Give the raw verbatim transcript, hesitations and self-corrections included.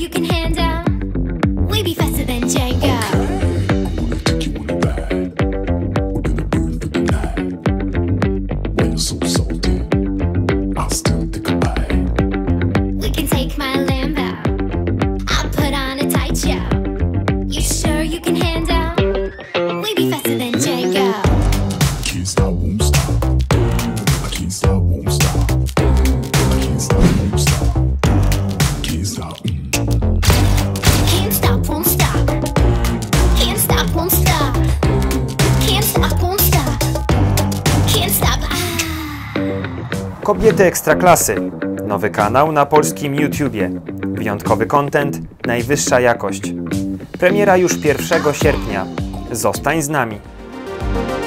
you can handle? We be faster than Django. We can take my Lambo. I'll put on a tight show. You sure you can handle? We be faster than Django. Can't stop, won't stop. I can't stop, won't stop. I can't stop, won't stop. Can't stop. Can't stop, won't stop. Can't stop, won't stop. Can't stop, won't stop. Can't stop. Ah. Kobiety Ekstraklasy. Nowy kanał na polskim YouTubie. Wyjątkowy content, najwyższa jakość. Premiera już pierwszego sierpnia. Zostań z nami.